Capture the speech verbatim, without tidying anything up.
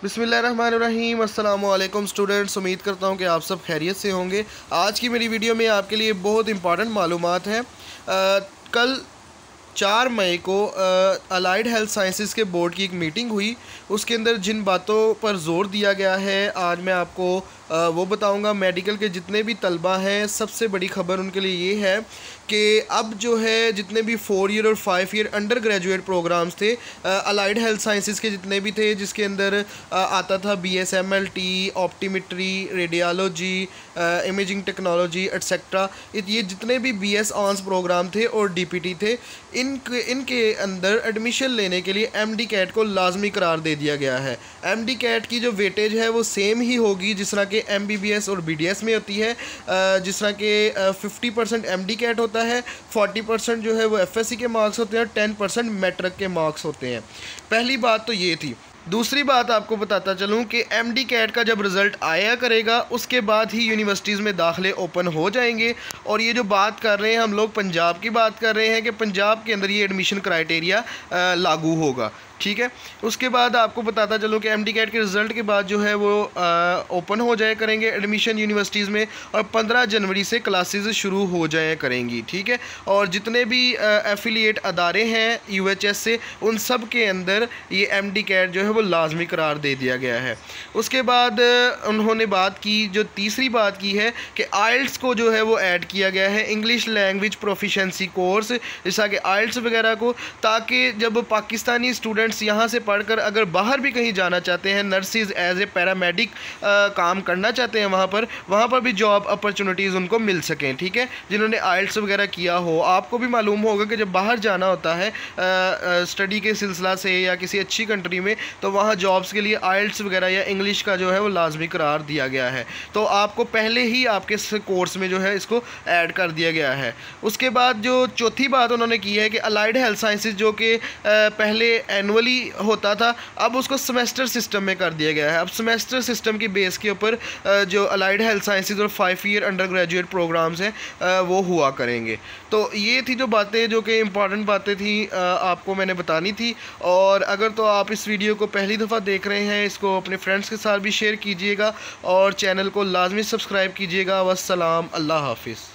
बिस्मिल्लाहिर्रहमानिर्रहीम अस्सलामु अलैकुम स्टूडेंट्स। उम्मीद करता हूँ कि आप सब खैरियत से होंगे। आज की मेरी वीडियो में आपके लिए बहुत इंपॉर्टेंट मालूमात हैं। कल चार मई को अलाइड हेल्थ साइंसेस के बोर्ड की एक मीटिंग हुई। उसके अंदर जिन बातों पर जोर दिया गया है आज मैं आपको आ, वो बताऊंगा। मेडिकल के जितने भी तलबा हैं सबसे बड़ी ख़बर उनके लिए ये है कि अब जो है जितने भी फ़ोर ईयर और five year undergraduate programmes थे अलाइड हेल्थ साइंसेस के जितने भी थे, जिसके अंदर आ, आता था B S M L T, optometry, radiology, imaging technology etcetera, ये जितने भी बी एस ऑन्स प्रोग्राम थे और डी पी टी थे, इन इनके अंदर एडमिशन लेने के लिए एम डी कैट को लाजमी करार दे दिया गया है। एम डी कैट की जो वेटेज है वो सेम ही होगी जिस तरह के एम बी बी एस और बी डी एस में होती है। जिस तरह के fifty percent M D CAT होता है, फोर्टी परसेंट जो है वो एफ एस सी के मार्क्स होते हैं और टेन परसेंट मैट्रिक के मार्क्स होते हैं। पहली बात तो ये थी। दूसरी बात आपको बताता चलूँ कि एम डी कैट का जब रिज़ल्ट आया करेगा उसके बाद ही यूनिवर्सिटीज़ में दाखिले ओपन हो जाएंगे। और ये जो बात कर रहे हैं हम लोग पंजाब की बात कर रहे हैं कि पंजाब के अंदर ये एडमिशन क्राइटेरिया लागू होगा, ठीक है। उसके बाद आपको बताता चलूँ कि एम डी कैट के रिज़ल्ट के बाद जो है वो आ, ओपन हो जाए करेंगे एडमिशन यूनिवर्सिटीज़ में और पंद्रह जनवरी से क्लासेस शुरू हो जाए करेंगी, ठीक है। और जितने भी एफिलिएट अदारे हैं यू एच एस से उन सब के अंदर ये एम डी कैट जो है वो लाजमी करार दे दिया गया है। उसके बाद उन्होंने बात की, जो तीसरी बात की है कि आइल्स को जो है वो ऐड किया गया है, इंग्लिश लैंग्वेज प्रोफिशेंसी कोर्स, जैसा कि आइल्स वगैरह को, ताकि जब पाकिस्तानी स्टूडेंट्स यहाँ से पढ़कर अगर बाहर भी कहीं जाना चाहते हैं, नर्सिस एज ए पैरामेडिक काम करना चाहते हैं वहाँ पर वहाँ पर भी जॉब अपॉर्चुनिटीज़ उनको मिल सकें, ठीक है। जिन्होंने आइल्स वगैरह किया हो, आपको भी मालूम होगा कि जब बाहर जाना होता है स्टडी के सिलसिला से या किसी अच्छी कंट्री में, तो वहाँ जॉब्स के लिए आइल्स वगैरह या इंग्लिश का जो है वो लाजमी करार दिया गया है। तो आपको पहले ही आपके कोर्स में जो है इसको ऐड कर दिया गया है। उसके बाद जो चौथी बात उन्होंने की है कि अलाइड हेल्थ साइंसेज जो कि पहले एनुअली होता था अब उसको सेमेस्टर सिस्टम में कर दिया गया है। अब सेमेस्टर सिस्टम की बेस के ऊपर जो अलाइड हेल्थ साइंसेज और five year undergraduate programmes हैं वो हुआ करेंगे। तो ये थी जो बातें, जो कि इम्पॉर्टेंट बातें थी, आपको मैंने बतानी थी। और अगर तो आप इस वीडियो को पहली दफ़ा देख रहे हैं, इसको अपने फ्रेंड्स के साथ भी शेयर कीजिएगा और चैनल को लाजमी सब्सक्राइब कीजिएगा। वस्सलाम, अल्लाह हाफिज़।